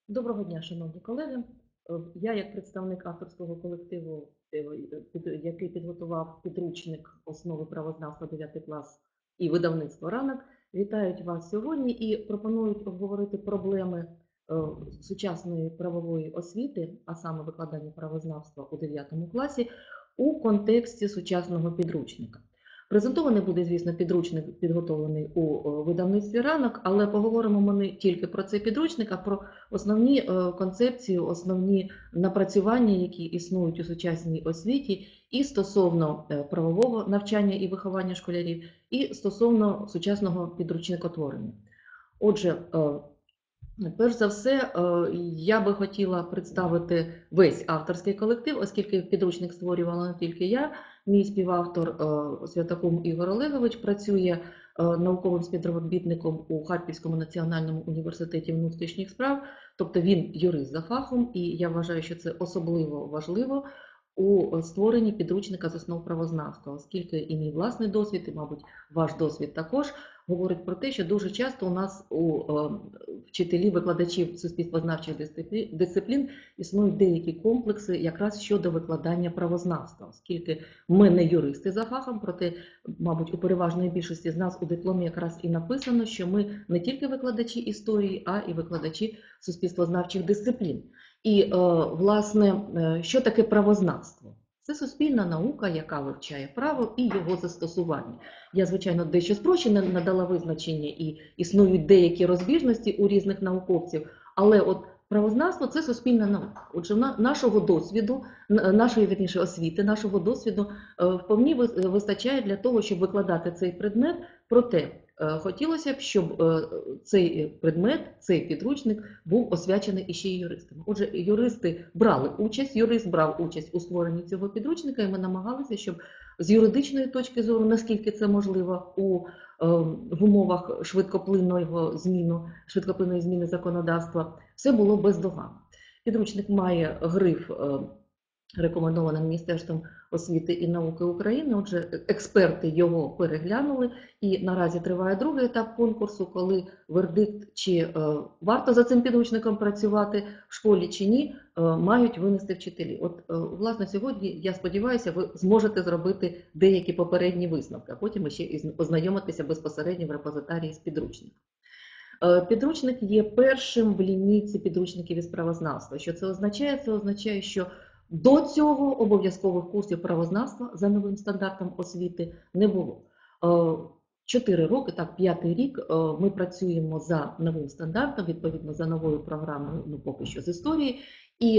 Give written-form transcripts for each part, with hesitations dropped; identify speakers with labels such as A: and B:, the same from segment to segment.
A: Доброго дня, шановні колеги. Я, як представник авторського колективу, який підготував підручник "Основи правознавства 9 клас" і видавництво "Ранок", вітають вас сьогодні і пропонують обговорити проблеми сучасної правової освіти, а саме викладання правознавства у 9 класі, у контексті сучасного підручника. Презентований буде, звісно, підручник, підготовлений у видавництві "Ранок", але поговоримо ми не тільки про цей підручник, а про основні концепції, основні напрацювання, які існують у сучасній освіті, і стосовно правового навчання і виховання школярів, і стосовно сучасного підручникотворення. Отже, перш за все, я би хотіла представити весь авторський колектив, оскільки підручник створювала не тільки я. Мій співавтор Святакум Ігор Олегович працює науковим співробітником у Харківському національному університеті внутрішніх справ, тобто він юрист за фахом, і я вважаю, що це особливо важливо у створенні підручника з основ правознавства, оскільки і мій власний досвід, і, мабуть, ваш досвід також говорить про те, що дуже часто у нас у вчителів, викладачів суспільствознавчих дисциплін існують деякі комплекси якраз щодо викладання правознавства, оскільки ми не юристи за фахом, проте, мабуть, у переважної більшості з нас у дипломі якраз і написано, що ми не тільки викладачі історії, а і викладачі суспільствознавчих дисциплін. І, власне, що таке правознавство? Це суспільна наука, яка вивчає право і його застосування. Я, звичайно, дещо спрощено надала визначення, і існують деякі розбіжності у різних науковців, але от правознавство – це суспільна наука. Отже, нашого досвіду, нашої, вірніше, освіти, нашого досвіду вповні вистачає для того, щоб викладати цей предмет, проте хотілося б, щоб цей предмет, цей підручник був освячений іще й юристами. Отже, юристи брали участь, юрист брав участь у створенні цього підручника, і ми намагалися, щоб з юридичної точки зору, наскільки це можливо в умовах швидкоплинної зміни законодавства, все було бездоганно. Підручник має гриф рекомендованим Міністерством освіти і науки України. Отже, експерти його переглянули, і наразі триває другий етап конкурсу, коли вердикт, чи варто за цим підручником працювати в школі чи ні, мають винести вчителі. От, власне, сьогодні, я сподіваюся, ви зможете зробити деякі попередні висновки, а потім ще і ознайомитися безпосередньо в репозитарії з підручником. Підручник є першим в лінійці підручників із правознавства. Що це означає? Це означає, що до цього обов'язкових курсів правознавства за новим стандартом освіти не було. 4 роки, так, 5-й рік ми працюємо за новим стандартом, відповідно за новою програмою, ну поки що з історії. І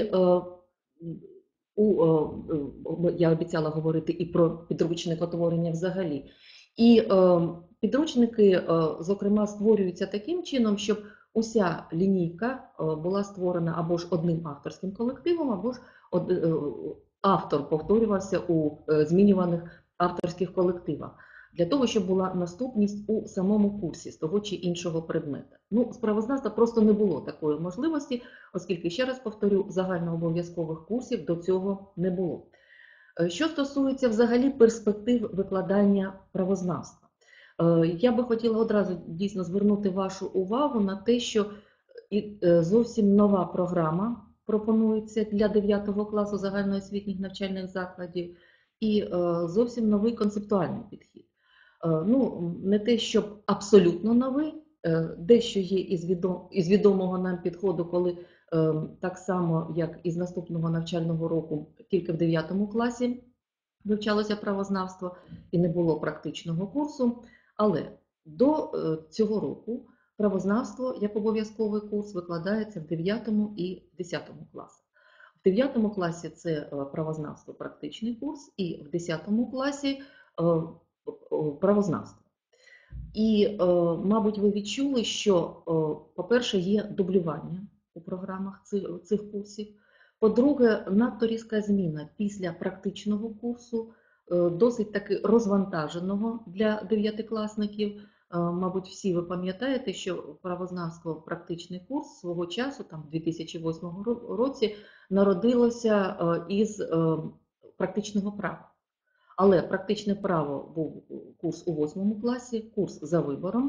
A: я обіцяла говорити і про підручникотворення взагалі. І підручники, зокрема, створюються таким чином, щоб уся лінійка була створена або ж одним авторським колективом, або ж автор повторювався у змінюваних авторських колективах, для того, щоб була наступність у самому курсі з того чи іншого предмета. Ну, з правознавства просто не було такої можливості, оскільки, ще раз повторю, загальнообов'язкових курсів до цього не було. Що стосується взагалі перспектив викладання правознавства, я би хотіла одразу дійсно звернути вашу увагу на те, що зовсім нова програма пропонується для 9 класу загальноосвітніх навчальних закладів і зовсім новий концептуальний підхід. Ну, не те, щоб абсолютно новий, дещо є із відомого нам підходу, коли так само, як і з наступного навчального року, тільки в 9 класі вивчалося правознавство і не було практичного курсу, але до цього року правознавство як обов'язковий курс викладається в 9 і в 10 класах. В 9 класі це правознавство практичний курс, і в 10 класі правознавство. І, мабуть, ви відчули, що, по-перше, є дублювання у програмах цих курсів. По-друге, надто різка зміна після практичного курсу, досить таки розвантаженого для 9-класників. Мабуть, всі ви пам'ятаєте, що правознавство практичний курс свого часу, там в 2008 році, народилося із практичного права. Але практичне право був курс у 8 класі, курс за вибором,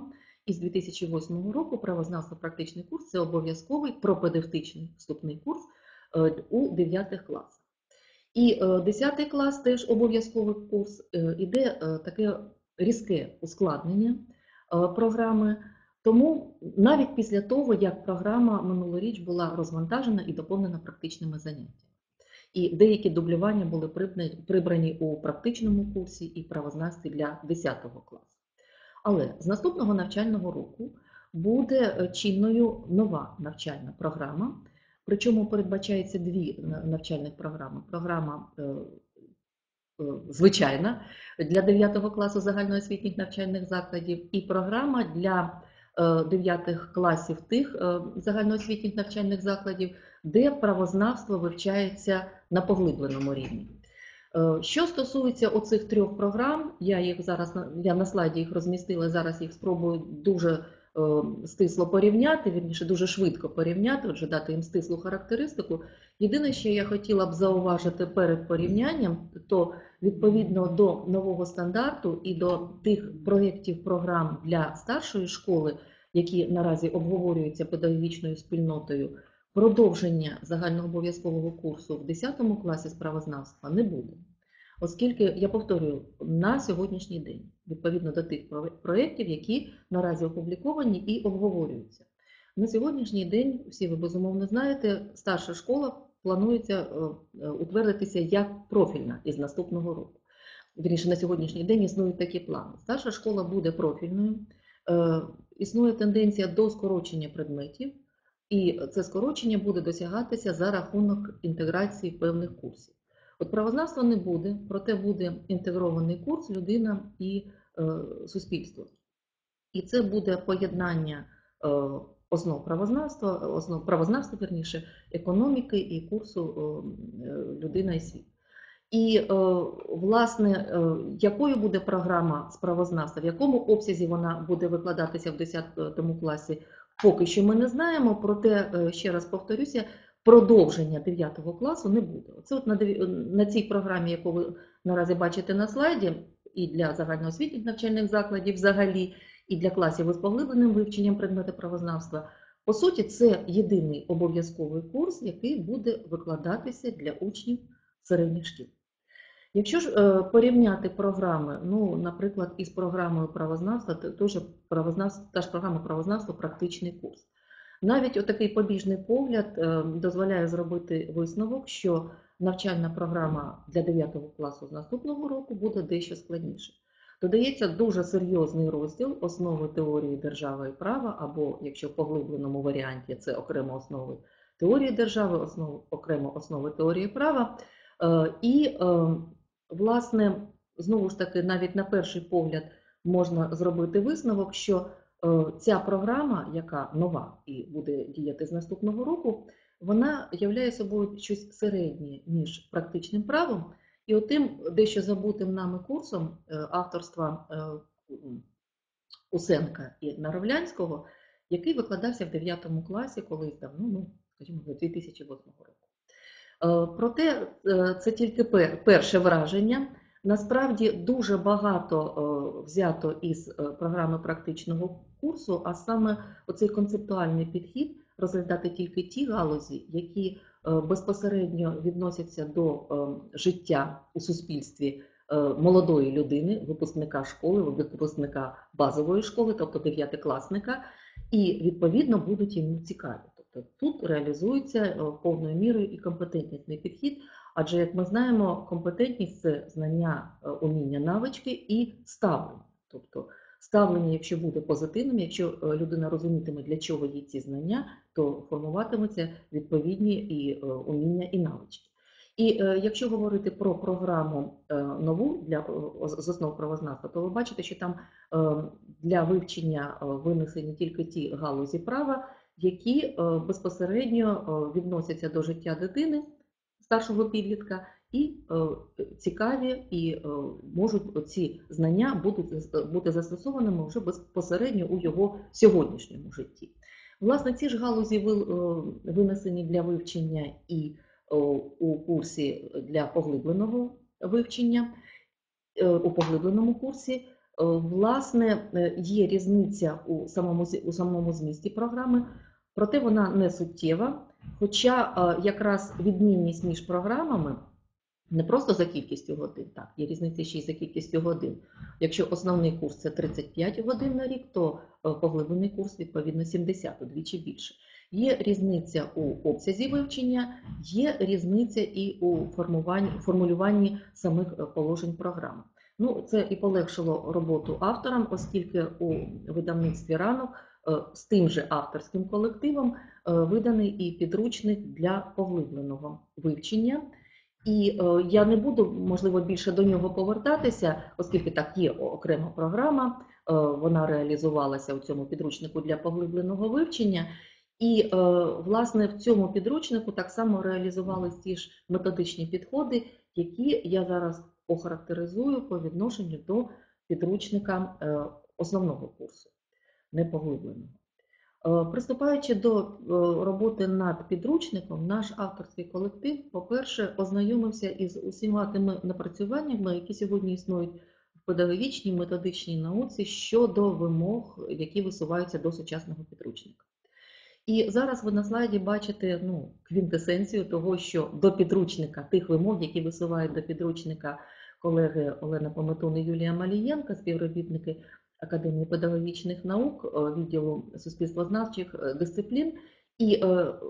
A: із 2008 року правознавство-практичний курс – це обов'язковий пропедевтичний вступний курс у 9 класах. І 10 клас теж обов'язковий курс, іде таке різке ускладнення програми. Тому навіть після того, як програма минулоріч була розвантажена і доповнена практичними заняттями. І деякі дублювання були прибрані у практичному курсі і правознавстві для 10 класу. Але з наступного навчального року буде чинною нова навчальна програма, причому передбачається дві навчальних програми. Програма звичайна для 9 класу загальноосвітніх навчальних закладів і програма для 9 класів тих загальноосвітніх навчальних закладів, де правознавство вивчається на поглибленому рівні. Що стосується оцих 3 програм, я на слайді їх розмістила, зараз їх спробую дуже стисло порівняти, вірніше дуже швидко порівняти, отже дати їм стислу характеристику. Єдине, що я хотіла б зауважити перед порівнянням, то відповідно до нового стандарту і до тих проєктів програм для старшої школи, які наразі обговорюються педагогічною спільнотою, продовження загальнообов'язкового курсу в 10 класі з правознавства не буде. Оскільки, я повторюю, на сьогоднішній день, відповідно до тих проєктів, які наразі опубліковані і обговорюються. На сьогоднішній день, всі ви безумовно знаєте, старша школа планується утвердитися як профільна із наступного року. Вірніше, на сьогоднішній день існують такі плани. Старша школа буде профільною, існує тенденція до скорочення предметів, і це скорочення буде досягатися за рахунок інтеграції певних курсів. От правознавства не буде, проте буде інтегрований курс «Людина і суспільство». І це буде поєднання основ правознавства, вірніше, економіки і курсу «Людина і світ». І, власне, якою буде програма з правознавства, в якому обсязі вона буде викладатися в 10 класі, поки що ми не знаємо, проте, ще раз повторюся, продовження 9 класу не буде. Це от на цій програмі, яку ви наразі бачите на слайді, і для загальноосвітніх навчальних закладів взагалі, і для класів із поглибленим вивченням предмету правознавства, по суті, це єдиний обов'язковий курс, який буде викладатися для учнів середніх шкіл. Якщо ж порівняти програми, наприклад, із програмою правознавства, та ж програма правознавства «Практичний курс». Навіть отакий побіжний погляд дозволяє зробити висновок, що навчальна програма для 9 класу з наступного року буде дещо складніше. Додається дуже серйозний розділ «Основи теорії держави і права», або, якщо в поглибленому варіанті, це окремо основи теорії держави, окремо основи теорії права. І, власне, знову ж таки, навіть на перший погляд можна зробити висновок, що ця програма, яка нова і буде діяти з наступного року, вона являє собою щось середнє між практичним правом і отим дещо забутим нами курсом авторства Усенка і Наравлянського, який викладався в 9 класі колись давно, скажімо, 2008 року. Проте це тільки перше враження. Насправді дуже багато взято із програми практичного курсу, а саме оцей концептуальний підхід розглядати тільки ті галузі, які безпосередньо відносяться до життя у суспільстві молодої людини, випускника школи, випускника базової школи, тобто 9-класника, і відповідно будуть йому цікаві. Тобто тут реалізується повною мірою і компетентнісний підхід, адже, як ми знаємо, компетентність – це знання, уміння, навички і ставлення. Тобто ставлення, якщо буде позитивним, якщо людина розумітиме, для чого їй ці знання, то формуватимуться відповідні і уміння, і навички. І якщо говорити про програму нову з основ правознавства, то ви бачите, що там для вивчення винесені тільки ті галузі права, які безпосередньо відносяться до життя дитини, старшого підлітка, і цікаві, і можуть ці знання бути застосованими вже безпосередньо у його сьогоднішньому житті. Власне, ці ж галузі винесені для вивчення і у курсі для поглибленого вивчення, у поглибленому курсі. Власне, є різниця у самому змісті програми, проте вона не суттєва, хоча якраз відмінність між програмами не просто за кількістю годин, так, є різниця ще й за кількістю годин. Якщо основний курс – це 35 годин на рік, то поглиблений курс, відповідно, 70, удвічі більше. Є різниця у обсязі вивчення, є різниця і у формулюванні самих положень програми. Ну, це і полегшило роботу авторам, оскільки у видавництві «Ранок» з тим же авторським колективом виданий і підручник для поглибленого вивчення. І я не буду, можливо, більше до нього повертатися, оскільки так є окрема програма, вона реалізувалася у цьому підручнику для поглибленого вивчення. І, власне, в цьому підручнику так само реалізувалися ті ж методичні підходи, які я зараз охарактеризую по відношенню до підручника основного курсу, не поглибленого. Приступаючи до роботи над підручником, наш авторський колектив, по-перше, ознайомився із усіма тими напрацюваннями, які сьогодні існують в педагогічній, методичній науці щодо вимог, які висуваються до сучасного підручника. І зараз ви на слайді бачите квінтесенцію того, що до підручника, тих вимог, які висувають до підручника колеги Олена Пометун і Юлія Малієнка, співробітники Академії педагогічних наук, відділу суспільствознавчих дисциплін. І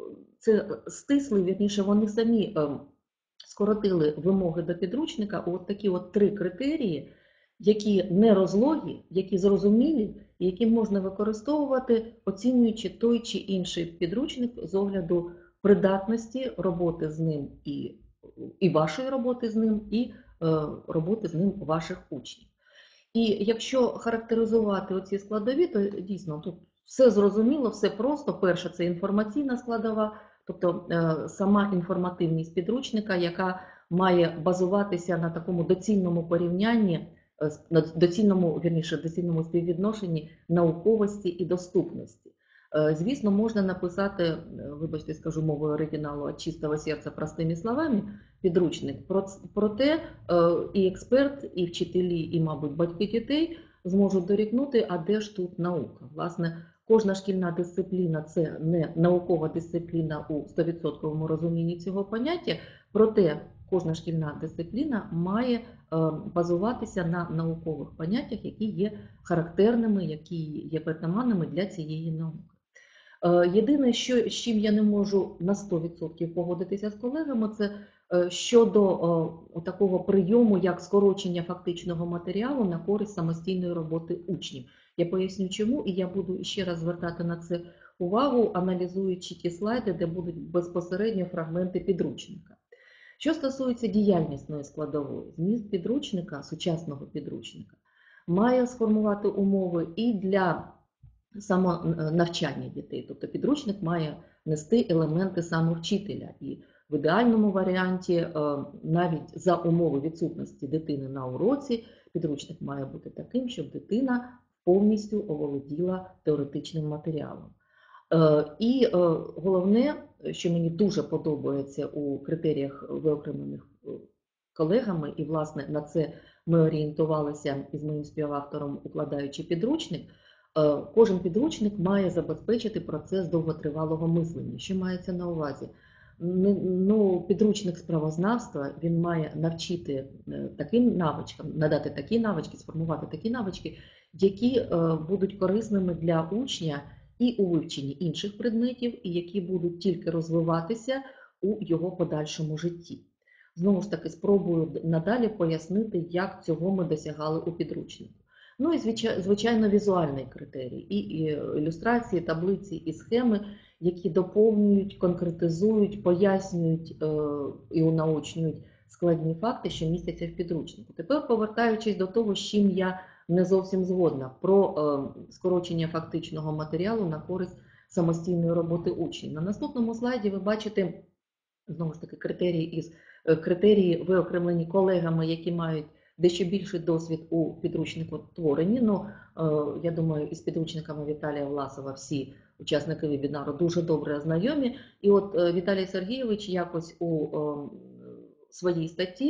A: це стисли, вірніше, вони самі скоротили вимоги до підручника у такі три критерії, які не розлогі, які зрозумілі, і які можна використовувати, оцінюючи той чи інший підручник з огляду придатності роботи з ним і вашої роботи з ним, і роботи з ним ваших учнів. І якщо характеризувати оці складові, то дійсно тут все зрозуміло, все просто. Перше – це інформаційна складова, тобто сама інформативність підручника, яка має базуватися на такому доцільному порівнянні, на доцільному співвідношенні науковості і доступності. Звісно, можна написати, вибачте, скажу мовою оригіналу, «От чистого серця простими словами» підручник. Проте і експерт, і вчителі, і, мабуть, батьки дітей зможуть дорікнути, а де ж тут наука? Власне, кожна шкільна дисципліна – це не наукова дисципліна у 100% розумінні цього поняття, проте кожна шкільна дисципліна має базуватися на наукових поняттях, які є характерними, які є притаманними для цієї науки. Єдине, з чим я не можу на 100% погодитися з колегами, це щодо такого прийому, як скорочення фактичного матеріалу на користь самостійної роботи учнів. Я поясню чому, і я буду ще раз звертати на це увагу, аналізуючи ті слайди, де будуть безпосередньо фрагменти підручника. Що стосується діяльнісної складової, зміст підручника, сучасного підручника, має сформувати умови і для самонавчання дітей. Тобто підручник має нести елементи самовчителя. І в ідеальному варіанті, навіть за умови відсутності дитини на уроці, підручник має бути таким, щоб дитина повністю оволоділа теоретичним матеріалом. І головне, що мені дуже подобається у критеріях, виокремлених колегами, і, власне, на це ми орієнтувалися із моїм співавтором, укладаючи підручник, кожен підручник має забезпечити процес довготривалого мислення. Що мається на увазі? Підручник з правознавства, він має навчити таким навичкам, надати такі навички, сформувати такі навички, які будуть корисними для учня і у вивченні інших предметів, і які будуть тільки розвиватися у його подальшому житті. Знову ж таки, спробую надалі пояснити, як цього ми досягали у підручнику. Ну і, звичайно, візуальний критерій, і ілюстрації, таблиці, і схеми, які доповнюють, конкретизують, пояснюють і унаочнюють складні факти, що містяться в підручнику. Тепер, повертаючись до того, з чим я не зовсім згодна, про скорочення фактичного матеріалу на користь самостійної роботи учнів. На наступному слайді ви бачите, знову ж таки, критерії виокремлені колегами, які мають дещо більший досвід у підручникотворенні. Я думаю, із підручниками Віталія Власова всі учасники вебінару дуже добре знайомі. І от Віталій Сергійович якось у своїй статті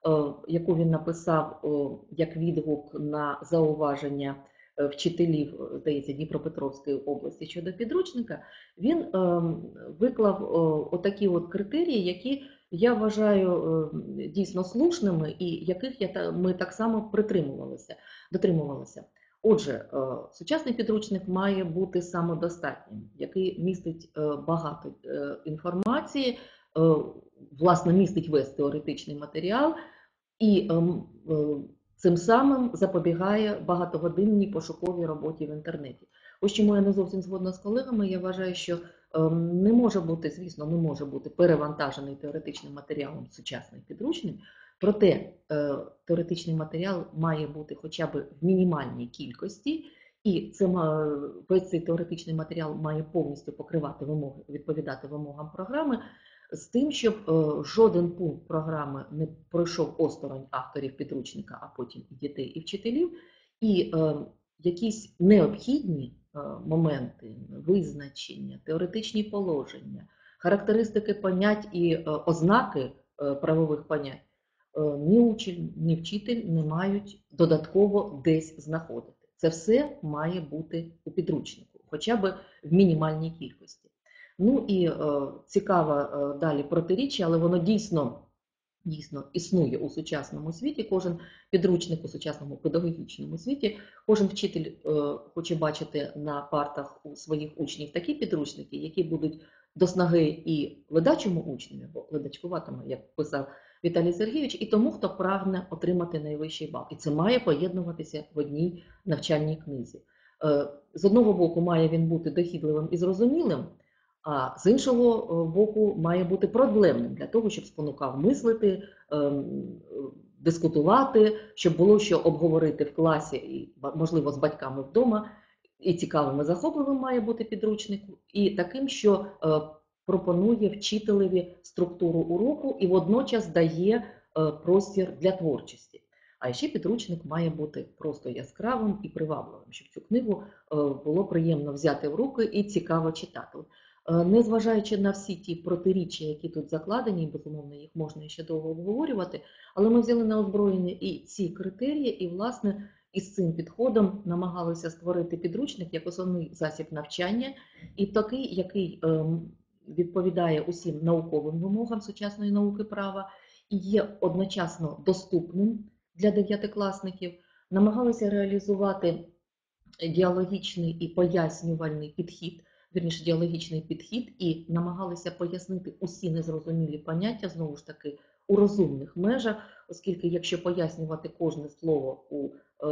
A: яку він написав як відгук на зауваження вчителів, здається, Дніпропетровської області щодо підручника, він виклав отакі от критерії, які я вважаю дійсно слушними і яких ми так само дотримувалися. Отже, сучасний підручник має бути самодостатнім, який містить багато інформації, власне, містить весь теоретичний матеріал і цим самим запобігає багатогодинній пошуковій роботі в інтернеті. Ось чому я не зовсім згодна з колегами, я вважаю, що не може бути, звісно, не може бути перевантажений теоретичним матеріалом сучасний підручник, проте теоретичний матеріал має бути хоча б в мінімальній кількості, і весь цей теоретичний матеріал має повністю покривати вимоги, відповідати вимогам програми, з тим, щоб жоден пункт програми не пройшов осторонь авторів підручника, а потім і дітей, і вчителів, і якісь необхідні моменти, визначення, теоретичні положення, характеристики понять і ознаки правових понять ні учень, ні вчитель не мають додатково десь знаходити. Це все має бути у підручнику, хоча б в мінімальній кількості. Ну і цікаве далі протиріччя, але воно дійсно існує у сучасному світі. Кожен підручник у сучасному педагогічному світі, кожен вчитель хоче бачити на партах у своїх учнів такі підручники, які будуть до снаги і ледачому учневі, або ледачкуватому, як писав Віталій Сергійович, і тому, хто прагне отримати найвищий бал. І це має поєднуватися в одній навчальній книзі. З одного боку, має він бути дохідливим і зрозумілим, а з іншого боку, має бути проблемним для того, щоб спонукав мислити, дискутувати, щоб було що обговорити в класі і, можливо, з батьками вдома. І цікавим, і захопливим має бути підручник, і таким, що пропонує вчителеві структуру уроку і водночас дає простір для творчості. А ще підручник має бути просто яскравим і привабливим, щоб цю книгу було приємно взяти в руки і цікаво читати. Незважаючи на всі ті протиріччя, які тут закладені, безумовно, їх можна ще довго обговорювати, але ми взяли на озброєння і ці критерії, і, власне, із цим підходом намагалися створити підручник як основний засіб навчання, і такий, який відповідає усім науковим вимогам сучасної науки права, і є одночасно доступним для дев'ятикласників, намагалися реалізувати діалогічний і пояснювальний підхід, вірніше, діалогічний підхід, і намагалися пояснити усі незрозумілі поняття, знову ж таки, у розумних межах, оскільки якщо пояснювати кожне слово у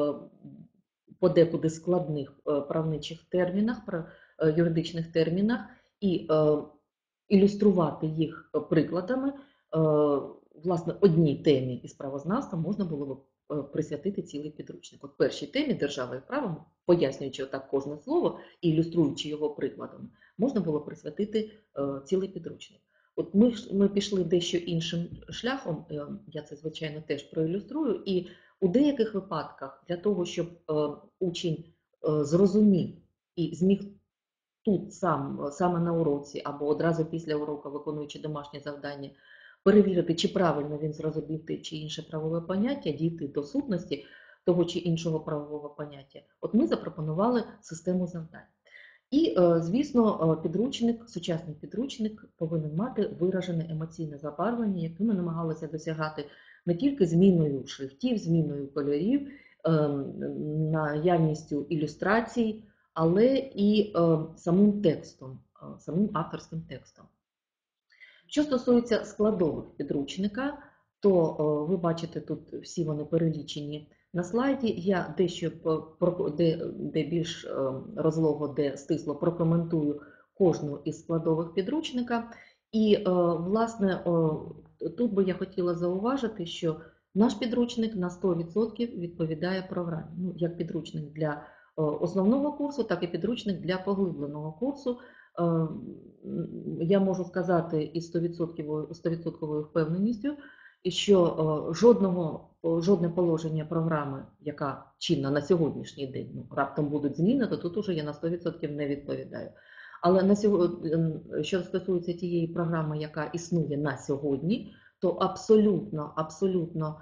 A: подекуди складних правничих термінах, юридичних термінах, і ілюструвати їх прикладами, власне, одній темі із правознавства можна було б присвятити цілий підручник. От першій темі «Держава і право», пояснюючи отак кожне слово і ілюструючи його прикладами, можна було присвятити цілий підручник. От ми пішли дещо іншим шляхом, я це, звичайно, теж проілюструю, і у деяких випадках для того, щоб учень зрозумів і зміг тут саме на уроці або одразу після уроку, виконуючи домашнє завдання, перевірити, чи правильно він зрозумів те чи інше правове поняття, дійти до сутності того чи іншого правового поняття. От ми запропонували систему завдань. І, звісно, сучасний підручник повинен мати виражене емоційне забарвлення, яке ми намагалися досягати не тільки зміною шрифтів, зміною кольорів, наявністю ілюстрацій, але і самим текстом, самим авторським текстом. Що стосується складових підручника, то ви бачите, тут всі вони перелічені на слайді. Я дещо де більш розлого, де стисло прокоментую кожну із складових підручника. І, власне, тут би я хотіла зауважити, що наш підручник на 100% відповідає програмі. Ну, як підручник для основного курсу, так і підручник для поглибленого курсу. Я можу сказати із 100% впевненістю, що жодне положення програми, яка чинна на сьогоднішній день, раптом будуть зміни, то тут уже я на 100% не відповідаю. Але що стосується тієї програми, яка існує на сьогодні, то абсолютно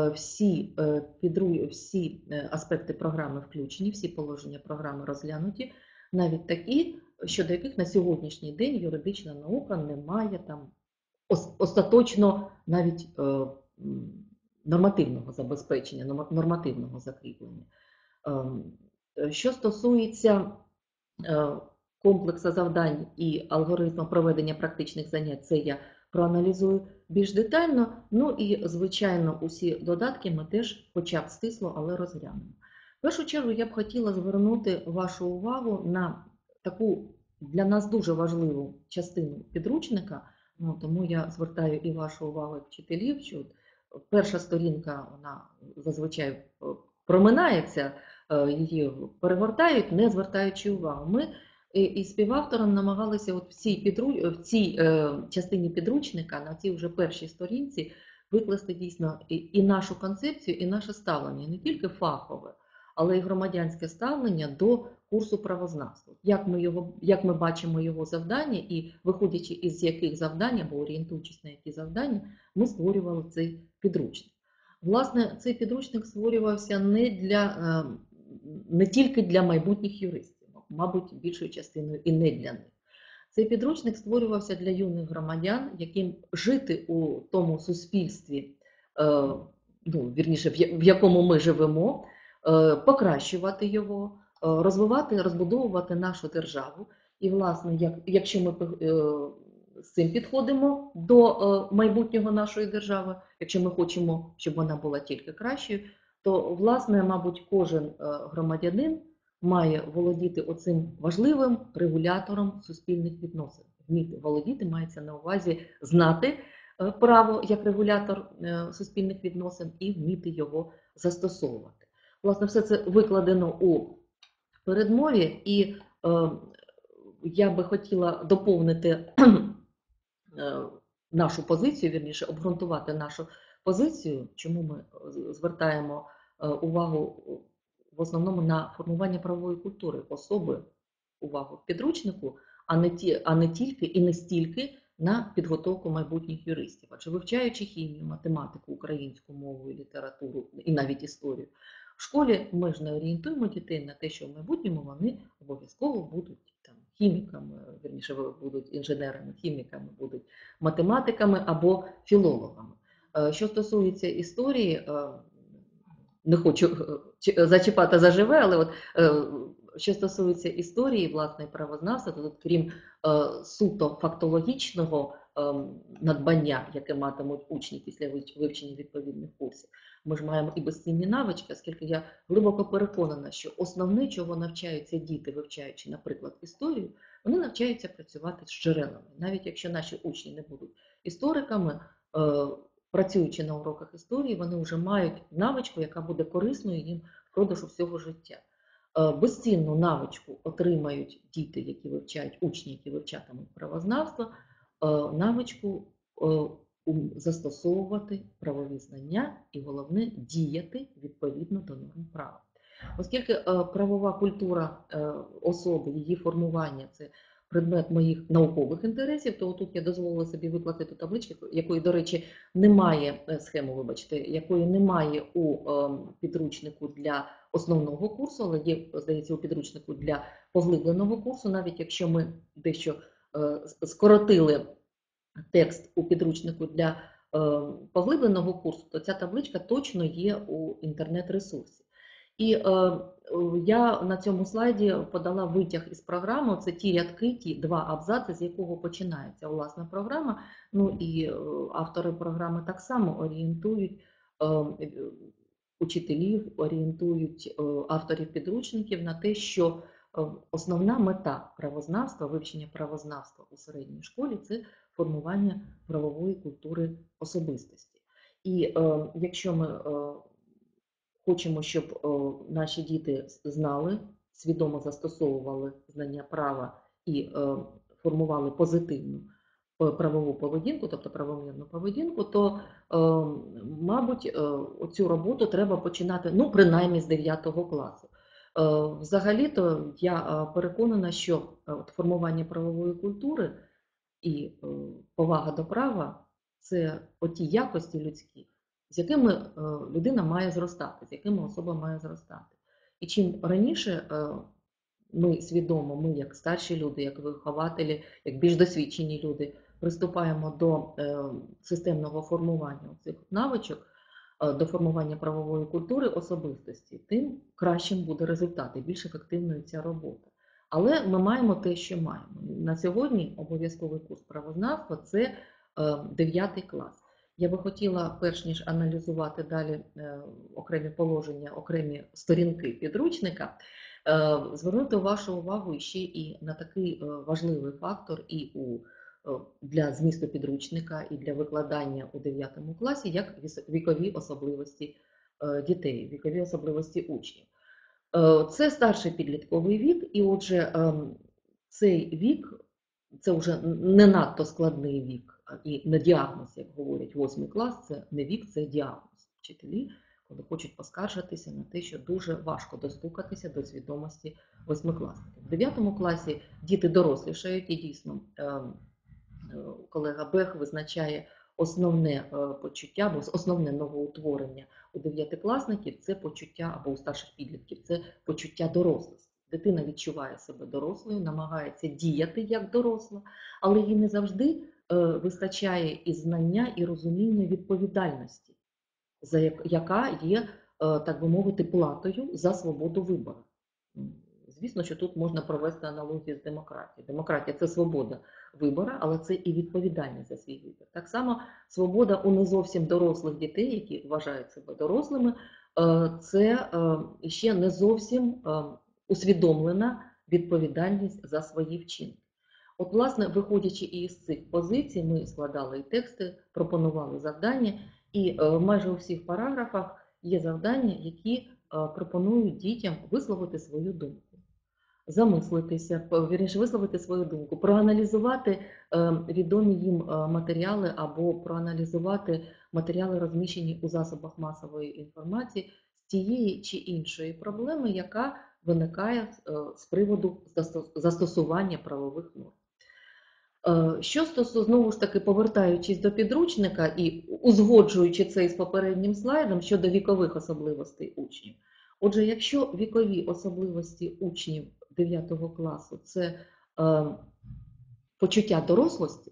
A: всі аспекти програми включені, всі положення програми розглянуті, навіть такі, щодо яких на сьогоднішній день юридична наука не має там остаточно навіть нормативного забезпечення, нормативного закріплення. Що стосується комплексу завдань і алгоритму проведення практичних занять, це я проаналізую більш детально. Ну і, звичайно, усі додатки ми теж хоча б стисло, але розглянемо. В першу чергу я б хотіла звернути вашу увагу на таку для нас дуже важливу частину підручника, тому я звертаю і вашу увагу як вчителів, що перша сторінка, вона зазвичай проминається, її перегортають, не звертаючи увагу. Ми і співавтором намагалися в цій частині підручника, на цій вже першій сторінці, викласти дійсно і нашу концепцію, і наше ставлення, не тільки фахове, але й громадянське ставлення до курсу правознавства. Як ми бачимо його завдання і виходячи із яких завдань, або орієнтуючись на які завдання, ми створювали цей підручник. Власне, цей підручник створювався не тільки для майбутніх юристів, мабуть, більшою частиною і не для них. Цей підручник створювався для юних громадян, яким жити у тому суспільстві, вірніше, в якому ми живемо, покращувати його, розвивати, розбудовувати нашу державу. І, власне, якщо ми з цим підходимо до майбутнього нашої держави, якщо ми хочемо, щоб вона була тільки кращою, то, власне, мабуть, кожен громадянин має володіти оцим важливим регулятором суспільних відносин. Вміти володіти мається на увазі знати право як регулятор суспільних відносин і вміти його застосовувати. Власне, все це викладено у передмові, і я би хотіла доповнити нашу позицію, вірніше, обґрунтувати нашу позицію, чому ми звертаємо увагу в основному на формування правової культури особи, увагу в підручнику, а не тільки і не стільки на підготовку майбутніх юристів. Адже вивчаючи хімію, математику, українську мову і літературу, і навіть історію, в школі ми ж не орієнтуємо дітей на те, що в майбутньому вони обов'язково будуть там хіміками, вірніше, будуть інженерами, хіміками, будуть математиками або філологами. Що стосується історії, не хочу зачіпати заживе, але от що стосується історії, власне, правознавства, то тут, крім суто фактологічного надбання, яке матимуть учні після вивчення відповідних курсів, ми ж маємо і безцінні навички, оскільки я глибоко переконана, що основне, чого навчаються діти, вивчаючи, наприклад, історію, вони навчаються працювати з джерелами. Навіть якщо наші учні не будуть істориками, працюючи на уроках історії, вони вже мають навичку, яка буде корисною їм впродовж всього життя. Безцінну навичку отримають діти, які вивчають, учні, які вивчатимуть правознавство, навичку застосовувати правові знання і, головне, діяти відповідно до норм права. Оскільки правова культура особи, її формування – це предмет моїх наукових інтересів, то тут я дозволила собі викласти ту табличку, якої, до речі, немає, схему, вибачте, якої немає у підручнику для основного курсу, але є, здається, у підручнику для поглибленого курсу, навіть якщо ми дещо скоротили текст у підручнику для поглибленого курсу, то ця табличка точно є у інтернет-ресурсі. І я на цьому слайді подала витяг із програми, це ті рядки, ті два абзаци, з якого починається власна програма. Ну і автори програми так само орієнтують учителів, орієнтують авторів підручників на те, що основна мета правознавства, вивчення правознавства у середній школі – це формування правової культури особистості. І якщо ми хочемо, щоб наші діти знали, свідомо застосовували знання права і формували позитивну правову поведінку, тобто правомірну поведінку, то, мабуть, цю роботу треба починати, ну, принаймні з 9 класу. Взагалі-то я переконана, що формування правової культури і повага до права це оті якості людські, з якими людина має зростати, з якими особа має зростати. І чим раніше ми свідомо, ми як старші люди, як вихователі, як більш досвідчені люди, приступаємо до системного формування цих навичок, до формування правової культури особистості, тим кращим буде результат і більш ефективною ця робота. Але ми маємо те, що маємо. На сьогодні обов'язковий курс правознавства – це 9 клас. Я би хотіла, перш ніж аналізувати далі окремі положення, окремі сторінки підручника, звернути вашу увагу ще і на такий важливий фактор для змісту підручника і для викладання у 9 класі, як вікові особливості дітей, вікові особливості учнів. Це старший підлітковий вік, і отже, цей вік – це вже не надто складний вік, і не діагноз, як говорять, 8 клас – це не вік, це діагноз. Вчителі, коли хочуть поскаржитися на те, що дуже важко достукатися до свідомості 8-класників. В 9 класі діти дорослішають, і дійсно колега Бех визначає основне почуття, або основне новоутворення у 9-класників – це почуття, або у старших підлітків – це почуття дорослості. Дитина відчуває себе дорослою, намагається діяти як доросла, але їй не завжди вистачає і знання, і розуміння відповідальності, яка є, так би мовити, платою за свободу вибору. Звісно, що тут можна провести аналогію з демократією. Демократія – це свобода вибору, але це і відповідальність за свій вибір. Так само свобода у не зовсім дорослих дітей, які вважають себе дорослими, це ще не зовсім усвідомлена відповідальність за свої вчинки. От, власне, виходячи із цих позицій, ми складали і тексти, пропонували завдання, і майже у всіх параграфах є завдання, які пропонують дітям висловити свою думку. Замислитися, вірніше, висловити свою думку, проаналізувати відомі їм матеріали або проаналізувати матеріали, розміщені у засобах масової інформації з тієї чи іншої проблеми, яка виникає з приводу застосування правових норм. Що стосується, знову ж таки, повертаючись до підручника і узгоджуючи це із попереднім слайдом щодо вікових особливостей учнів. Отже, якщо вікові особливості учнів 9 класу – це почуття дорослості,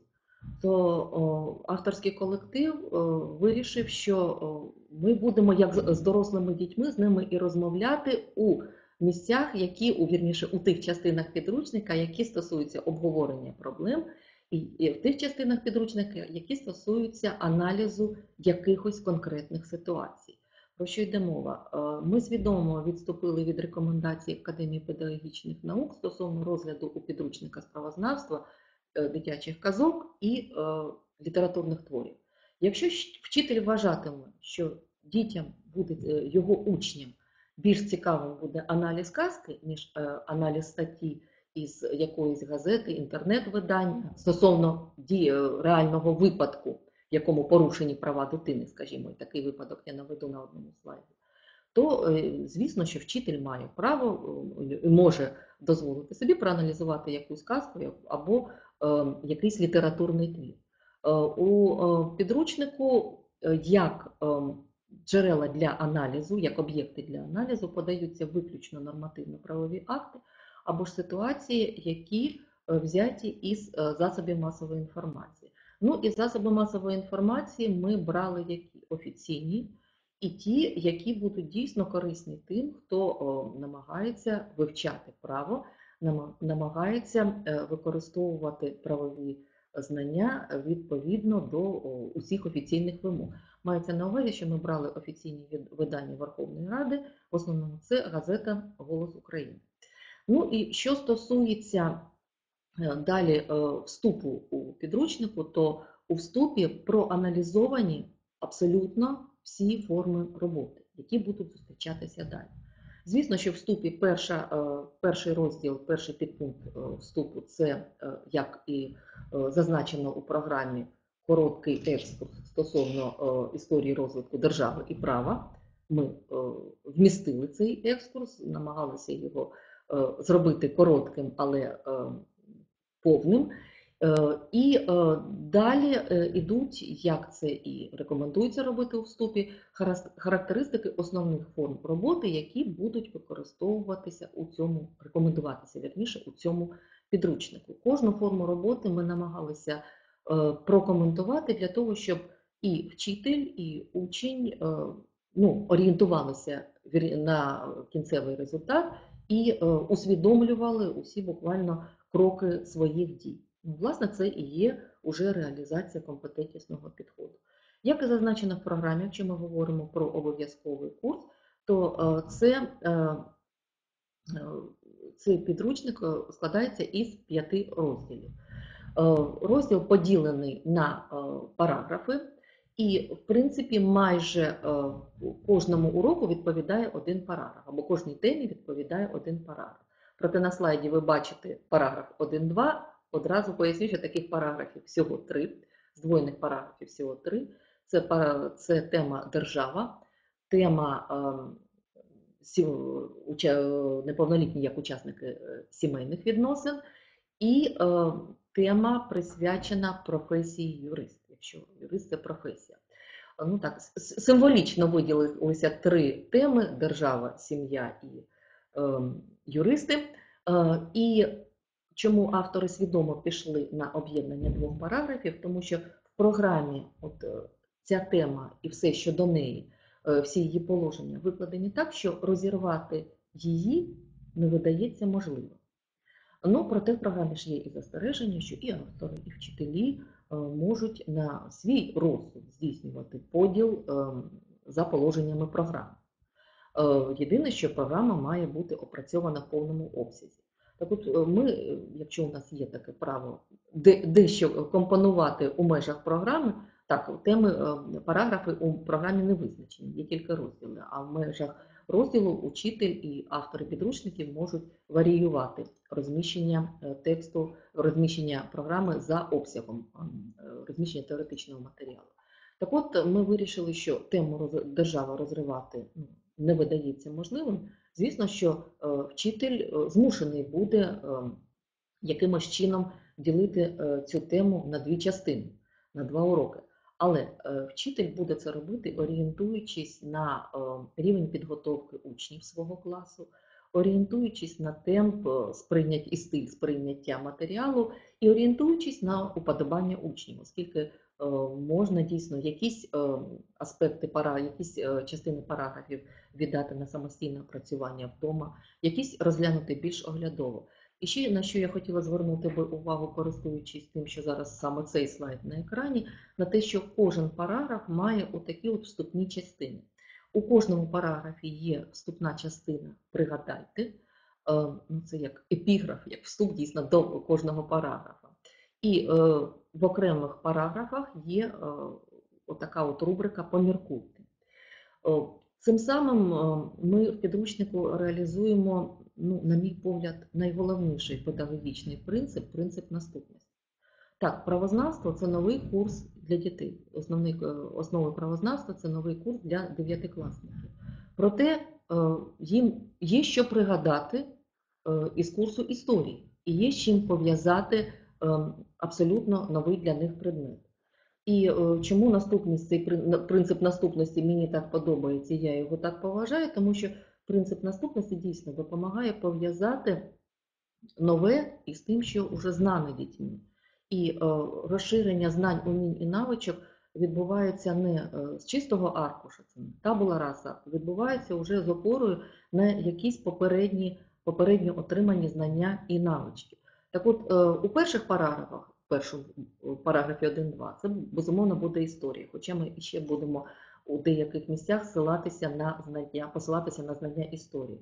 A: то авторський колектив вирішив, що ми будемо, як з дорослими дітьми, з ними і розмовляти у місцях, вірніше, у тих частинах підручника, які стосуються обговорення проблем, і в тих частинах підручника, які стосуються аналізу якихось конкретних ситуацій. Про що йде мова? Ми свідомо відступили від рекомендацій Академії педагогічних наук стосовно розгляду у підручника з правознавства дитячих казок і літературних творів. Якщо вчитель вважатиме, що дітям буде, його учням, більш цікавим буде аналіз казки, ніж аналіз статті із якоїсь газети, інтернет-видання стосовно реального випадку, в якому порушені права дитини, скажімо, і такий випадок я наведу на одному слайді, то, звісно, що вчитель має право і може дозволити собі проаналізувати якусь казку або якийсь літературний твір. У підручнику як джерела для аналізу, як об'єкти для аналізу подаються виключно нормативно-правові акти або ж ситуації, які взяті із засобів масової інформації. Ну і засоби масової інформації ми брали які офіційні, і ті, які будуть дійсно корисні тим, хто намагається вивчати право, намагається використовувати правові знання відповідно до усіх офіційних вимог. Мається на увазі, що ми брали офіційні видання Верховної Ради, в основному це газета «Голос України». Ну і що стосується далі вступу у підручнику, то у вступі проаналізовані абсолютно всі форми роботи, які будуть зустрічатися далі. Звісно, що в вступі перший розділ, перший підпункт вступу – це, як і зазначено у програмі, короткий екскурс стосовно історії розвитку держави і права. Ми вмістили цей екскурс, намагалися його зробити коротким, але повним. Далі ідуть, як це і рекомендується робити у вступі, характеристики основних форм роботи, які будуть використовуватися у цьому, рекомендуватися, вірніше, у цьому підручнику. Кожну форму роботи ми намагалися прокоментувати для того, щоб і вчитель, і учень орієнтувалися на кінцевий результат і усвідомлювали усі буквально кроки своїх дій. Власне, це і є уже реалізація компетентнісного підходу. Як і зазначено в програмі, якщо ми говоримо про обов'язковий курс, то цей підручник складається із 5 розділів. Розділ поділений на параграфи, і, в принципі, майже кожному уроку відповідає один параграф, або кожній темі відповідає один параграф. Проте на слайді ви бачите параграф 1-2, одразу поясню, що таких параграфів всього 3, здвоєних параграфів всього 3. Це тема держава, тема неповнолітні як учасники симейних відносин, і тема присвячена професії юрист, якщо юрист – це професія. Ну так, символічно виділилися 3 теми – держава, сім'я і юристи. І чому автори свідомо пішли на об'єднання 2 параграфів? Тому що в програмі ця тема і все, що до неї, всі її положення викладені так, що розірвати її не видається можливо. Проте в програмі ж є і застереження, що і автори, і вчителі можуть на свій розсуд здійснювати поділ за положеннями програми. Єдине, що програма має бути опрацьована в повному обсязі. Так от ми, якщо у нас є таке право дещо компонувати у межах програми, так, теми, параграфи у програмі не визначені, є кілька розділів, а в межах розділу учитель і автори підручників можуть варіювати розміщення тексту, розміщення програми за обсягом, розміщення теоретичного матеріалу. Так от ми вирішили, що тему держава розривати не видається можливим. Звісно, що вчитель змушений буде якимось чином ділити цю тему на 2 частини, на 2 уроки. Але вчитель буде це робити, орієнтуючись на рівень підготовки учнів свого класу, орієнтуючись на темп сприйняття і стиль сприйняття матеріалу, і орієнтуючись на уподобання учнів, оскільки можна дійсно якісь аспекти, якісь частини параграфів віддати на самостійне опрацювання вдома, якісь розглянути більш оглядово. І ще на що я хотіла звернути би увагу, користуючись тим, що зараз саме цей слайд на екрані, на те, що кожен параграф має отакі вступні частини. У кожному параграфі є вступна частина «Пригадайте», це як епіграф, як вступ дійсно до кожного параграфа. І в окремих параграфах є отака рубрика «Поміркуйте». Цим самим ми в підручнику реалізуємо, на мій погляд, найголовніший педагогічний принцип – принцип наступності. Так, правознавство – це новий курс для дітей. Основи правознавства – це новий курс для 9-класників. Проте їм є що пригадати із курсу історії. І є з чим пов'язати абсолютно новий для них предмет. І чому наступність, цей принцип наступності мені так подобається, я його так поважаю, тому що принцип наступності дійсно допомагає пов'язати нове із тим, що вже знане дітьми. І розширення знань, умінь і навичок відбувається не з чистого аркуша, це табула раса, відбувається вже з опорою на якісь попередньо отримані знання і навички. Так от, у перших параграфах, в параграфі 1-2, це безумовно буде історія, хоча ми ще будемо у деяких місцях посилатися на знання історії.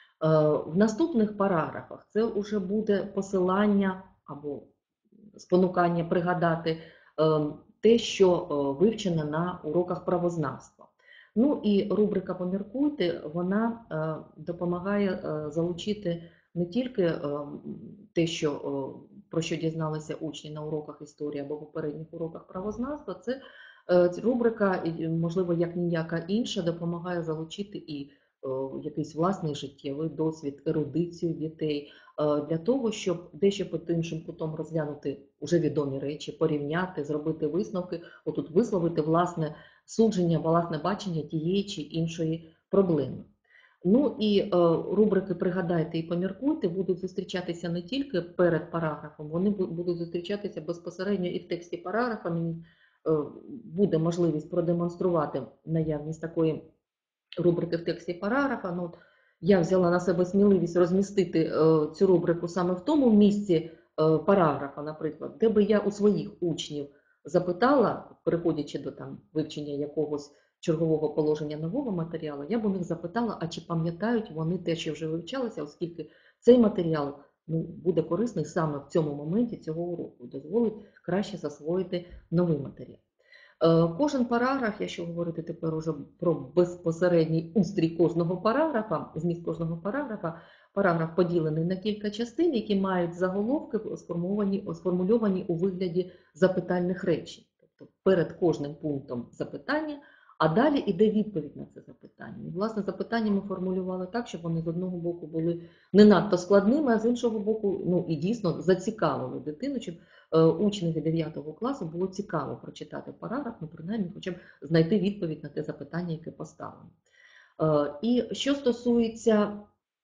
A: В наступних параграфах це вже буде посилання або спонукання пригадати те, що вивчено на уроках правознавства. І рубрика «Поміркуйте», вона допомагає залучити не тільки те, про що дізналися учні на уроках історії або попередніх уроках правознавства, це рубрика, можливо, як ніяка інша, допомагає залучити і якийсь власний життєвий досвід, ерудицію дітей, для того, щоб дещо під іншим кутом розглянути вже відомі речі, порівняти, зробити висновки, отут висловити власне судження, власне бачення тієї чи іншої проблеми. Ну і рубрики «Пригадайте і поміркуйте» будуть зустрічатися не тільки перед параграфом, вони будуть зустрічатися безпосередньо і в тексті параграфа. Мені буде можливість продемонструвати наявність такої рубрики в тексті параграфа. Ну, я взяла на себе сміливість розмістити цю рубрику саме в тому місці параграфа, наприклад, де би я у своїх учнів запитала, переходячи до вивчення якогось чергового положення нового матеріалу, я б у них запитала, а чи пам'ятають вони те, що вже вивчалося, оскільки цей матеріал буде корисний саме в цьому моменті цього уроку, дозволить краще засвоїти новий матеріал. Кожен параграф, якщо говорити тепер уже про безпосередній устрій кожного параграфа, зміст кожного параграфа, параграф поділений на кілька частин, які мають заголовки, сформульовані у вигляді запитальних речень. Тобто перед кожним пунктом запитання, а далі йде відповідь на це запитання. І, власне, запитання ми формулювали так, щоб вони з одного боку були не надто складними, а з іншого боку, і дійсно зацікавили дитину, щоб учневі 9 класу було цікаво прочитати параграф, принаймні хоча б знайти відповідь на те запитання, яке поставлено. І що стосується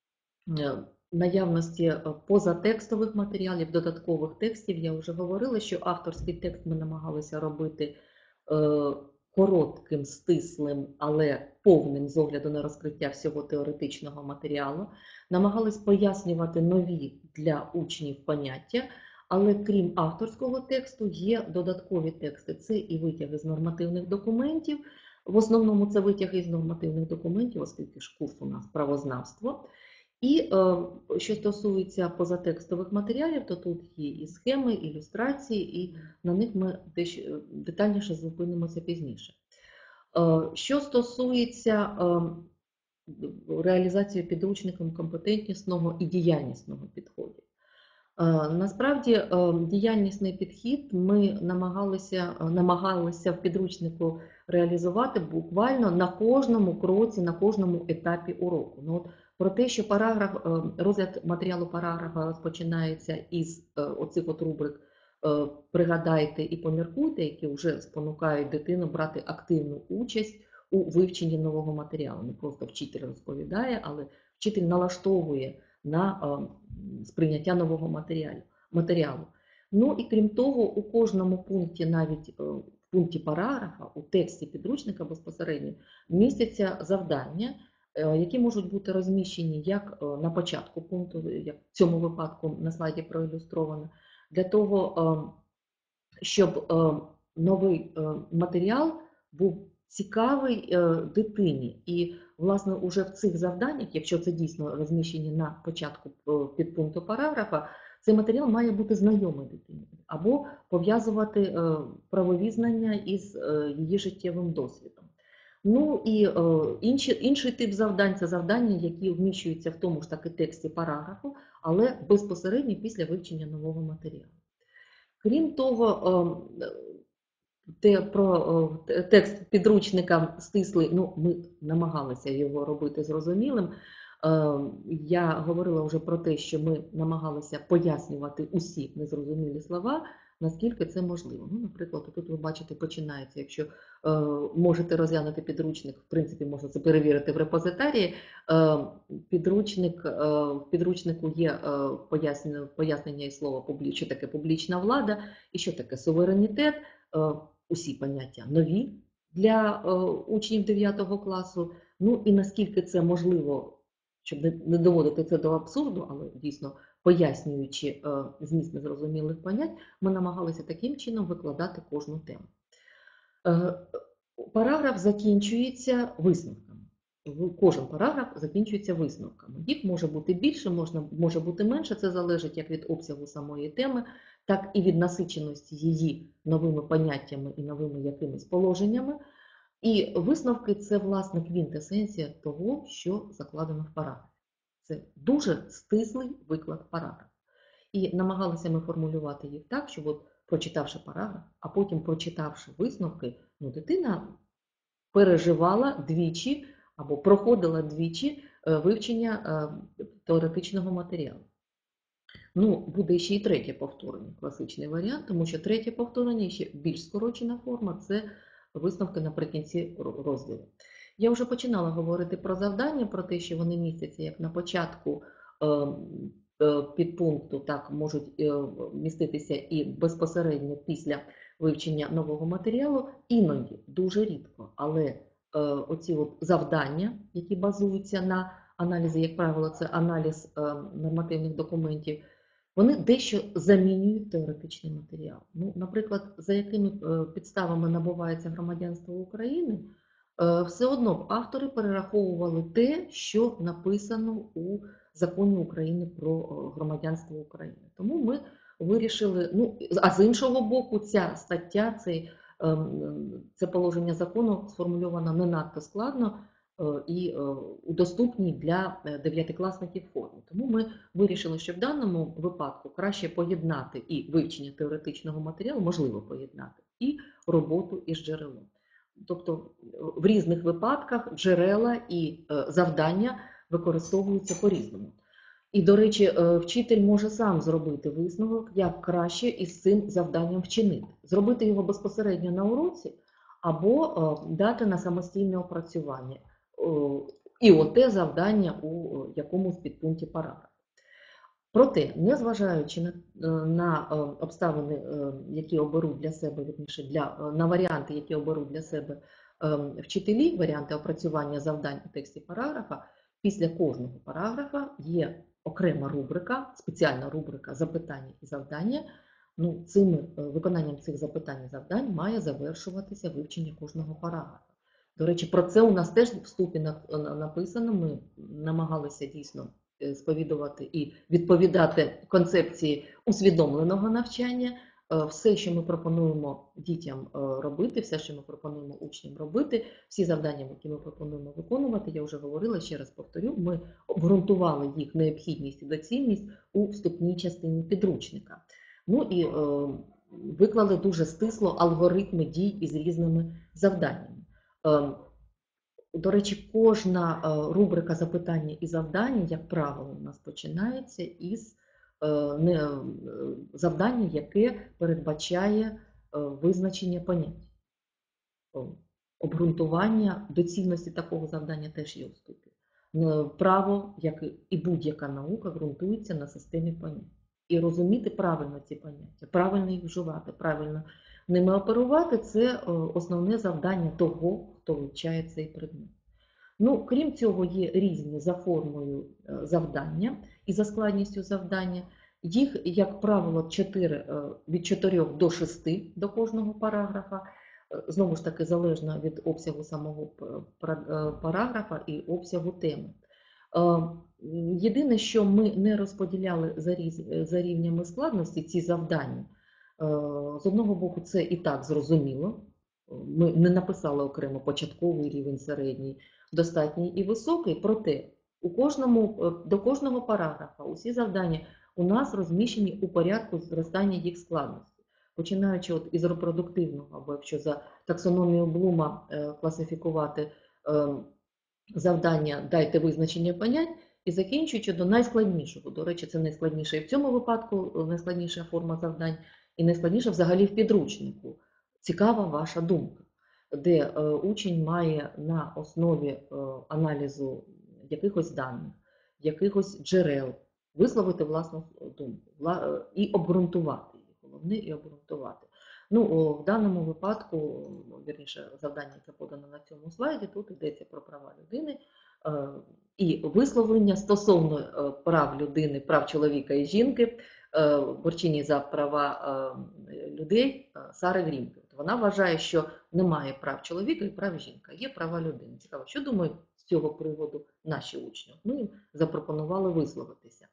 A: наявності позатекстових матеріалів, додаткових текстів, я вже говорила, що авторський текст ми намагалися робити коротким, стислим, але повним з огляду на розкриття всього теоретичного матеріалу. Намагались пояснювати нові для учнів поняття, але крім авторського тексту є додаткові тексти. Це і витяги з нормативних документів. В основному це витяги з нормативних документів, оскільки ж курс у нас правознавство. І що стосується позатекстових матеріалів, то тут є і схеми, і ілюстрації, і на них ми дещо детальніше зупинимося пізніше. Що стосується реалізації підручником компетентнісного і діяльнісного підходів. Насправді діяльнісний підхід ми намагалися в підручнику реалізувати буквально на кожному кроці, на кожному етапі уроку. Про те, що розгляд матеріалу параграфа розпочинається із оцих рубрик «Пригадайте і поміркуйте», які вже спонукають дитину брати активну участь у вивченні нового матеріалу. Не просто вчитель розповідає, але вчитель налаштовує на сприйняття нового матеріалу. Ну і крім того, у кожному пункті, навіть в пункті параграфа, у тексті підручника безпосередньо, містяться завдання, які можуть бути розміщені як на початку пункту, як в цьому випадку на слайді проілюстровано, для того, щоб новий матеріал був цікавий дитині. І, власне, уже в цих завданнях, якщо це дійсно розміщені на початку підпункту параграфа, цей матеріал має бути знайомий дитині або пов'язувати правові знання із її життєвим досвідом. Ну і інший тип завдань – це завдання, які вміщуються в тому ж таки тексті параграфу, але безпосередньо після вивчення нового матеріалу. Крім того, про текст підручника стислий, ми намагалися його робити зрозумілим. Я говорила вже про те, що ми намагалися пояснювати усі незрозумілі слова, наскільки це можливо. Наприклад, тут ви бачите, починається, якщо можете розглянути підручник, в принципі, можна це перевірити в репозитарії, в підручнику є пояснення і слова, що таке публічна влада і що таке суверенітет. Усі поняття нові для учнів 9 класу. Ну і наскільки це можливо, щоб не доводити це до абсурду, але дійсно пояснюючи зміст незрозумілих понять, ми намагалися таким чином викладати кожну тему. Параграф закінчується висновками. Кожен параграф закінчується висновками. Їх може бути більше, може бути менше, це залежить як від обсягу самої теми, так і від насиченості її новими поняттями і новими якимись положеннями. І висновки – це, власне, квінтесенція того, що закладено в параграфі. Це дуже стислий виклад параграфу. І намагалися ми формулювати їх так, щоб прочитавши параграф, а потім прочитавши висновки, дитина переживала двічі або проходила двічі вивчення теоретичного матеріалу. Ну, буде ще й третє повторення, класичний варіант, тому що третє повторення, ще більш скорочена форма, це висновки наприкінці розділу. Я вже починала говорити про завдання, про те, що вони містяться як на початку підпункту, так, можуть міститися і безпосередньо після вивчення нового матеріалу, іноді, дуже рідко, але оці от завдання, які базуються на аналізі, як правило, це аналіз нормативних документів, вони дещо замінюють теоретичний матеріал. Ну, наприклад, за якими підставами набувається громадянство України, все одно б автори перераховували те, що написано у Законі України про громадянство України. Тому ми вирішили, ну, а з іншого боку, ця стаття, це положення закону сформульовано не надто складно і у доступній для дев'ятикласників формі. Тому ми вирішили, що в даному випадку краще поєднати і вивчення теоретичного матеріалу, можливо поєднати, і роботу із джерелом. Тобто в різних випадках джерела і завдання використовуються по-різному. І, до речі, вчитель може сам зробити висновок, як краще із цим завданням вчинити. Зробити його безпосередньо на уроці або дати на самостійне опрацювання. І оте завдання у якомусь підпункті параграфу. Проте, незважаючи на обставини, які оберуть для себе, на варіанти, які оберуть для себе вчителі, варіанти опрацювання завдань у тексті параграфа, після кожного параграфа є окрема рубрика, спеціальна рубрика запитання і завдання. Ну, виконанням цих запитань і завдань має завершуватися вивчення кожного параграфа. До речі, про це у нас теж в вступі написано, ми намагалися дійсно сповідувати і відповідати концепції усвідомленого навчання. Все, що ми пропонуємо дітям робити, все, що ми пропонуємо учням робити, всі завдання, які ми пропонуємо виконувати, я вже говорила, ще раз повторю, ми обґрунтували їх необхідність і доцільність у вступній частині підручника. Ну і виклали дуже стисло алгоритми дій із різними завданнями. До речі, кожна рубрика запитання і завдання, як правило, у нас починається із завдання, яке передбачає визначення понять. Обґрунтування доцільності такого завдання теж є у вступі. Право, як і будь-яка наука, ґрунтується на системі понять. І розуміти правильно ці поняття, правильно їх вживати, правильно ними оперувати – це основне завдання того, хто вивчає цей предмет. Ну, крім цього, є різні за формою завдання і за складністю завдання. Їх, як правило, від 4 до 6 до кожного параграфа. Знову ж таки, залежно від обсягу самого параграфа і обсягу теми. Єдине, що ми не розподіляли за рівнями складності ці завдання. З одного боку, це і так зрозуміло. Ми не написали окремо початковий рівень, середній, достатній і високий, проте до кожного параграфа усі завдання у нас розміщені у порядку зростання їх складності. Починаючи із репродуктивного, або якщо за таксономією Блума класифікувати завдання «дайте визначення понять», і закінчуючи до найскладнішого. До речі, це найскладніша і в цьому випадку найскладніша форма завдань, і найскладніша взагалі в підручнику. Цікава ваша думка, де учень має на основі аналізу якихось даних, якихось джерел висловити власну думку і обґрунтувати її. Головне і обґрунтувати. Ну, в даному випадку, вірніше, завдання, яке подано на цьому слайді, тут йдеться про права людини і висловлення стосовно прав людини, прав чоловіка і жінки, борчині за права людей Сари Грінфілд. Вона вважає, що немає прав чоловіка і прав жінка, є права людини. Цікаво, що думають з цього приводу наші учні? Ми їм запропонували висловитися.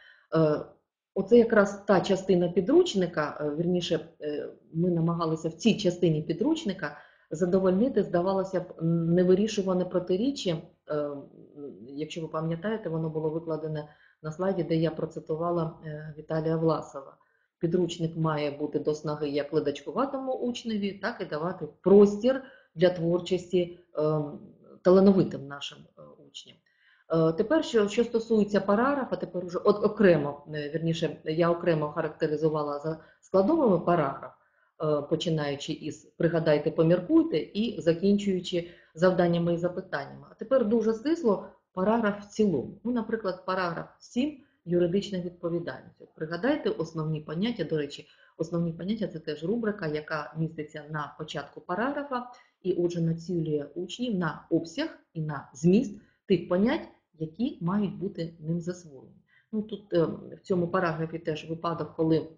A: Оце якраз та частина підручника, вірніше, ми намагалися в цій частині підручника задовольнити, здавалося б, невирішуване протиріччя. Якщо ви пам'ятаєте, воно було викладене на слайді, де я процитувала Віталія Власова. Підручник має бути до снаги як ледачкуватому учневі, так і давати простір для творчості талановитим нашим учням. Тепер, що стосується параграфа, тепер уже окремо, вірніше, я окремо характеризувала за складовими параграф, починаючи із «пригадайте, поміркуйте» і закінчуючи завданнями і запитаннями. А тепер дуже стисло параграф в цілому. Ну, наприклад, параграф 7 «Юридична відповідальність». Пригадайте основні поняття, до речі, основні поняття – це теж рубрика, яка міститься на початку параграфа, і отже націлює учнів на обсяг і на зміст тих понять, які мають бути ним засвоєні. Ну, тут в цьому параграфі теж випадок, коли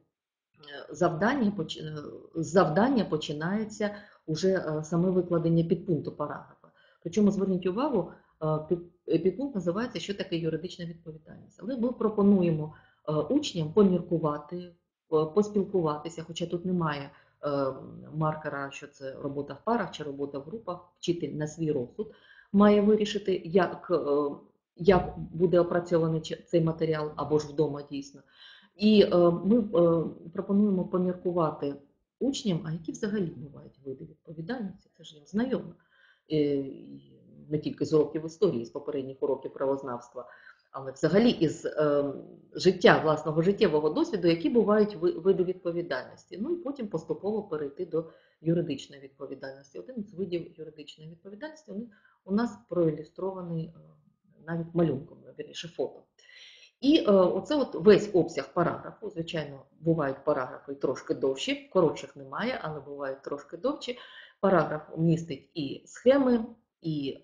A: завдання починається уже саме викладення підпункту параграфа. Причому, зверніть увагу, підпункт називається «Що таке юридична відповідальність?». Але ми пропонуємо учням поміркувати, поспілкуватися, хоча тут немає маркера, що це робота в парах чи робота в групах, вчитель на свій розсуд має вирішити, як буде опрацьований цей матеріал, або ж вдома дійсно. І ми пропонуємо поміркувати учням, а які взагалі бувають види відповідальності, це ж їм знайомо. Не тільки з уроків історії, з попередніх уроків правознавства, але взагалі із життя, власного життєвого досвіду, які бувають види відповідальності. Ну і потім поступово перейти до юридичної відповідальності. Один з видів юридичної відповідальності у нас проілюстрований навіть малюнком, вірніше фото. І оце от весь обсяг параграфу, звичайно, бувають параграфи трошки довші, коротших немає, але бувають трошки довші. Параграф містить і схеми, і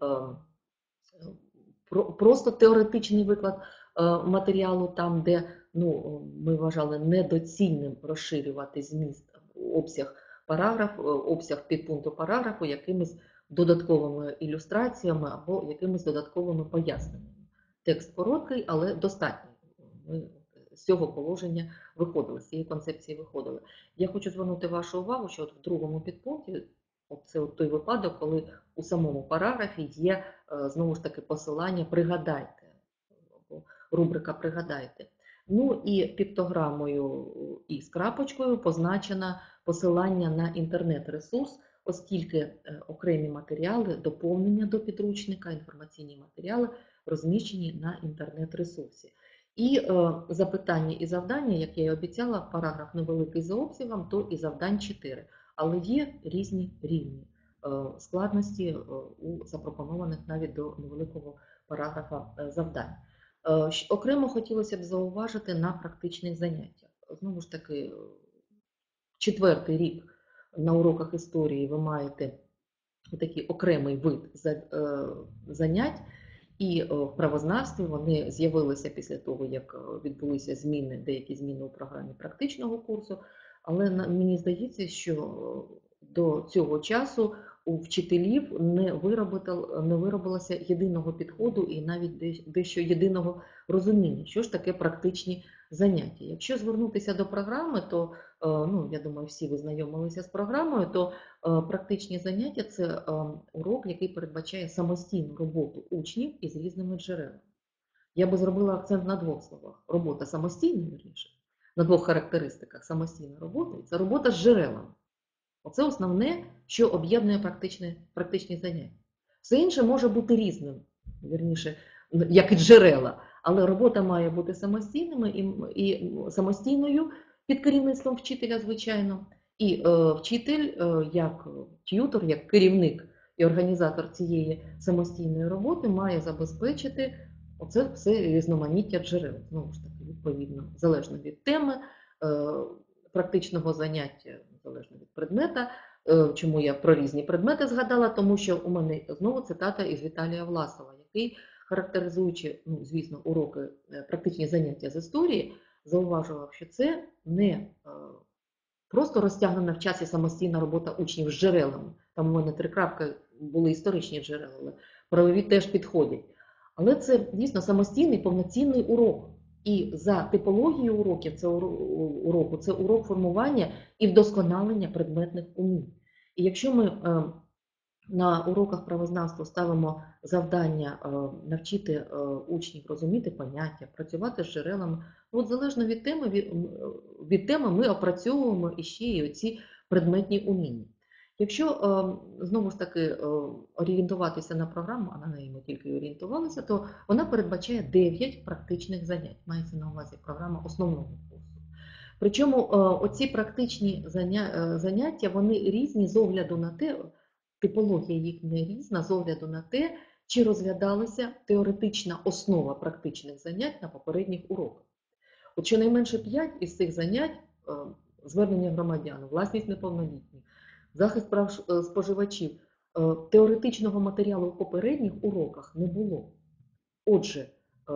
A: просто теоретичний виклад матеріалу, там, де ми вважали недоцільним розширювати зміст, обсяг підпункту параграфу якимись додатковими ілюстраціями або якимись додатковими поясненнями. Текст короткий, але достатній. Ми з цього положення виходили, з цієї концепції виходили. Я хочу звернути вашу увагу, що от в другому підпункті, це от той випадок, коли у самому параграфі є, знову ж таки, посилання «Пригадайте», або рубрика «Пригадайте». Ну і піктограмою і з крапочкою позначено посилання на інтернет-ресурс, оскільки окремі матеріали, доповнення до підручника, інформаційні матеріали розміщені на інтернет-ресурсі. І запитання і завдання, як я і обіцяла, параграф невеликий за обсягом, то і завдань 4. Але є різні рівні складності у запропонованих навіть до невеликого параграфа завдань. Окремо хотілося б зауважити на практичних заняттях. Знову ж таки, 4-й рік на уроках історії ви маєте такий окремий вид занять, і в правознавстві вони з'явилися після того, як відбулися деякі зміни у програмі практичного курсу, але мені здається, що до цього часу у вчителів не виробилося єдиного підходу і навіть дещо єдиного розуміння, що ж таке практичні заняття. Якщо звернутися до програми, то, я думаю, всі ви знайомилися з програмою, то практичні заняття – це урок, який передбачає самостійну роботу учнів із різними джерелами. Я би зробила акцент на двох словах. Робота самостійна, вірніше, на двох характеристиках самостійна робота – це робота з джерелами. Оце основне, що об'єднує практичні заняття. Все інше може бути різним, вірніше, як і джерела, але робота має бути самостійною під керівництвом вчителя, звичайно. І вчитель, як т'ютор, як керівник і організатор цієї самостійної роботи, має забезпечити оце все різноманіття джерел. Знову ж таки, відповідно, залежно від теми, практичного заняття, залежно від предмета. Чому я про різні предмети згадала? Тому що у мене знову цитата із Віталія Власова, який, характеризуючи, звісно, уроки, практичні заняття з історії, зауважував, що це не просто розтягнена в часі самостійна робота учнів з джерелами. Там у мене 3 крапки були історичні джерела, але правові теж підходять. Але це, дійсно, самостійний, повноцінний урок. І за типологією уроків це урок формування і вдосконалення предметних умінь. І якщо ми на уроках правознавства ставимо завдання навчити учнів розуміти поняття, працювати з джерелами, от залежно від теми ми опрацьовуємо іще і оці предметні уміння. Якщо знову ж таки орієнтуватися на програму, а на неї ми тільки орієнтувалися, то вона передбачає 9 практичних занять. Мається на увазі програма основного курсу. Причому оці практичні заняття, вони різні з огляду на те, типологія їхня різна з огляду на те, чи розглядалася теоретична основа практичних занять на попередніх уроках. От щонайменше 5 із цих занять звернення громадян, власність неповнолітніх, захист прав споживачів, теоретичного матеріалу в попередніх уроках не було. Отже,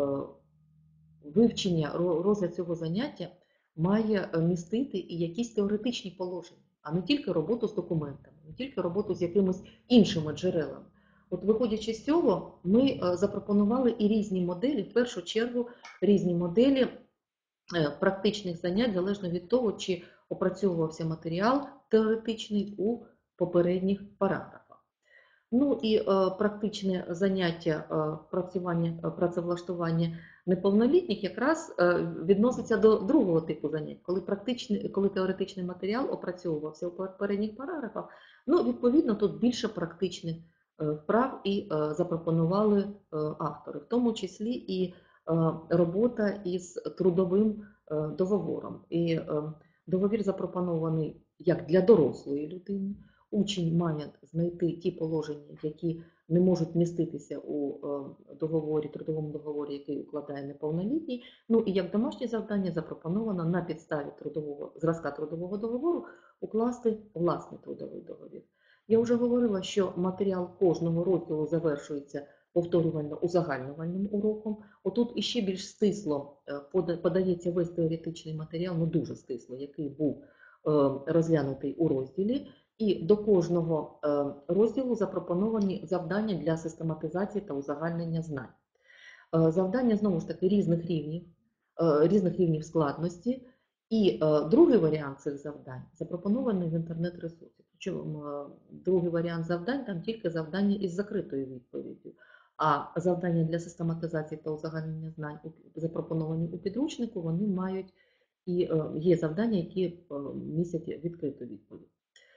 A: вивчення, розгляд цього заняття має містити і якісь теоретичні положення, а не тільки роботу з документами, не тільки роботу з якимись іншими джерелами. От виходячи з цього, ми запропонували і різні моделі, в першу чергу різні моделі практичних занять, залежно від того, чи опрацьовувався матеріал теоретичний у попередніх параграфах. Ну і практичне заняття працевлаштування неповнолітніх якраз відноситься до другого типу занять, коли теоретичний матеріал опрацьовувався у попередніх параграфах. Ну, відповідно, тут більше практичних вправ і запропонували автори, в тому числі і робота із трудовим договором. І договір запропонований як для дорослої людини. Учень має знайти ті положення, які не можуть міститися у договорі, трудовому договорі, який укладає неповнолітній. Ну і як домашнє завдання запропоновано на підставі зразка трудового договору укласти власний трудовий договір. Я вже говорила, що матеріал кожного розділу завершується повторювально-узагальнювальним уроком. Отут іще більш стисло подається весь теоретичний матеріал, ну дуже стисло, який був розглянутий у розділі. І до кожного розділу запропоновані завдання для систематизації та узагальнення знань. Завдання, знову ж таки, різних рівнів складності. І другий варіант цих завдань запропонований в інтернет-ресурсі. Причому другий варіант завдань, там тільки завдання із закритою відповіддю. А завдання для систематизації та узагальнення знань, запропоновані у підручнику, вони мають і є завдання, які містять відкриту відповідь.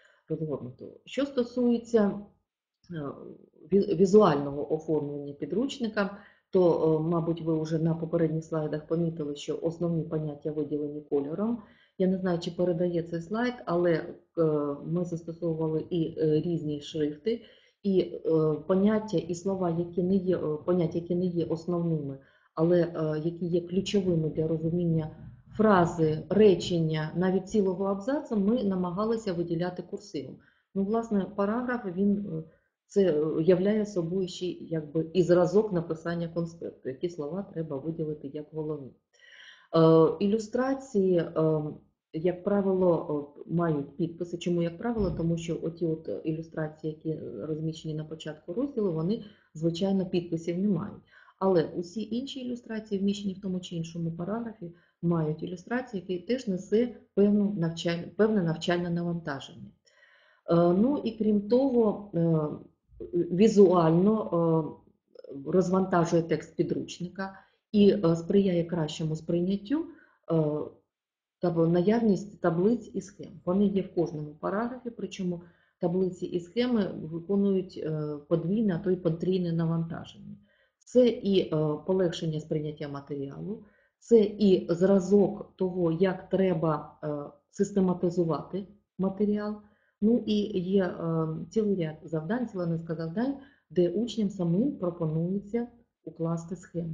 A: Що стосується візуального оформлення підручника, то, мабуть, ви вже на попередніх слайдах помітили, що основні поняття виділені кольором. Я не знаю, чи передає цей слайд, але ми застосовували і різні шрифти, і поняття і слова, які не є основними, але які є ключовими для розуміння фрази, речення, навіть цілого абзацу, ми намагалися виділяти курсивом. Ну, власне, параграф, він це являє собою ще якби і зразок написання конспекту, які слова треба виділити як головні. Ілюстрації, як правило, мають підписи. Чому, як правило? Тому що оті ілюстрації, які розміщені на початку розділу, вони, звичайно, підписів не мають. Але усі інші ілюстрації, вміщені в тому чи іншому параграфі, мають ілюстрації, які теж несе певне навчальне навантаження. Ну і крім того, візуально розвантажує текст підручника і сприяє кращому сприйняттю наявність таблиць і схем. Вони є в кожному параграфі, причому таблиці і схеми виконують подвійне, а то й потрійне навантаження. Це і полегшення сприйняття матеріалу, це і зразок того, як треба систематизувати матеріал. Ну і є цілий ряд завдань, ціла низка завдань, де учням самим пропонується укласти схему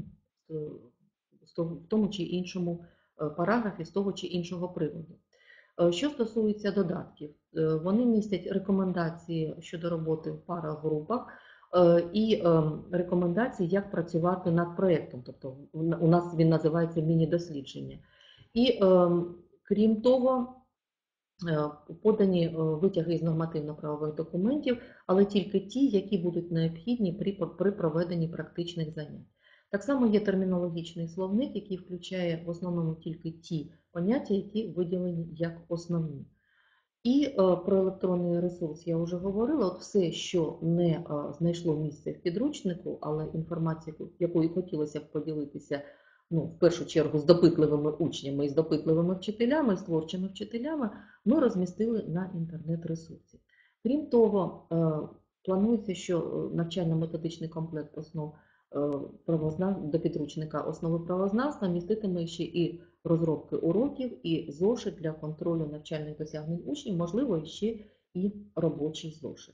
A: в тому чи іншому параграфі з того чи іншого приводу. Що стосується додатків, вони містять рекомендації щодо роботи в парах, групах і рекомендації, як працювати над проєктом. Тобто у нас він називається міні-дослідження. І крім того, подані витяги із нормативно-правових документів, але тільки ті, які будуть необхідні при проведенні практичних занять. Так само є термінологічний словник, який включає в основному тільки ті поняття, які виділені як основні. І про електронний ресурс я вже говорила. От все, що не знайшло місце в підручнику, але інформація, якою хотілося б поділитися, в першу чергу з допитливими учнями і з допитливими вчителями, з творчими вчителями, ми розмістили на інтернет-ресурсі. Крім того, планується, що навчально-методичний комплект основ до підручника основи правознавства міститиме ще і розробки уроків, і зошит для контролю навчальних досягнень учнів, можливо, ще і робочий зошит.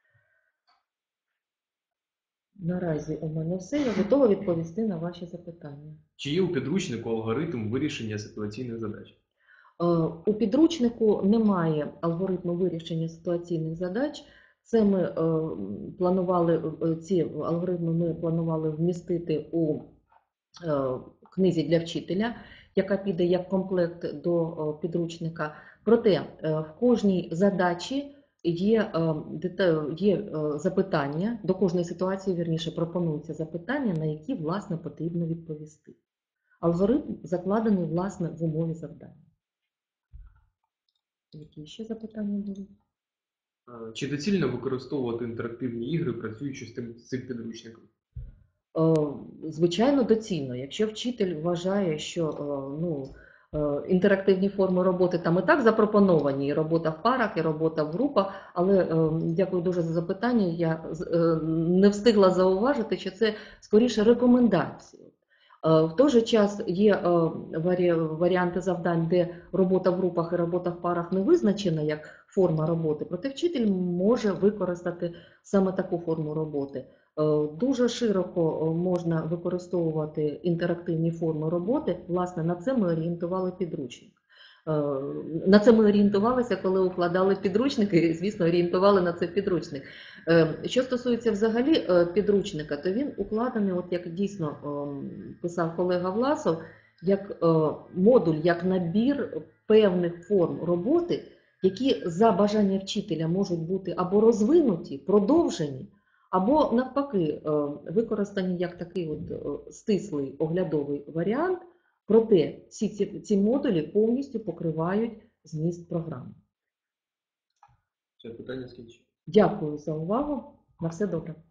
A: Наразі у мене все. Я готова відповісти на ваші запитання.
B: Чи є у підручнику алгоритм вирішення ситуаційних задач?
A: У підручнику немає алгоритму вирішення ситуаційних задач. Це ми планували, ці алгоритми ми планували вмістити у книзі для вчителя, яка піде як комплект до підручника. Проте в кожній задачі є запитання, до кожної ситуації, вірніше, пропонуються запитання, на які, власне, потрібно відповісти. Алгоритм закладений, власне, в умові завдання. Які ще запитання будуть?
B: Чи доцільно використовувати інтерактивні ігри, працюючи з цим підручником?
A: Звичайно, доцільно. Якщо вчитель вважає, що інтерактивні форми роботи там і так запропоновані, і робота в парах, і робота в групах, але дякую дуже за запитання, я не встигла зауважити, що це скоріше рекомендації. В той же час є варіанти завдань, де робота в групах і робота в парах не визначена як форма роботи, проте вчитель може використати саме таку форму роботи. Дуже широко можна використовувати інтерактивні форми роботи, власне, на це ми орієнтували підручник. На це ми орієнтувалися, коли укладали підручники, і, звісно, орієнтували на це підручник. Що стосується взагалі підручника, то він укладений, от як дійсно писав колега Власов, як модуль, як набір певних форм роботи, які за бажання вчителя можуть бути або розвинуті, продовжені, або навпаки використані як такий от стислий оглядовий варіант, проте всі ці модулі повністю покривають зміст програми.
B: Це питання скінчено.
A: Дякую за увагу. На все добре.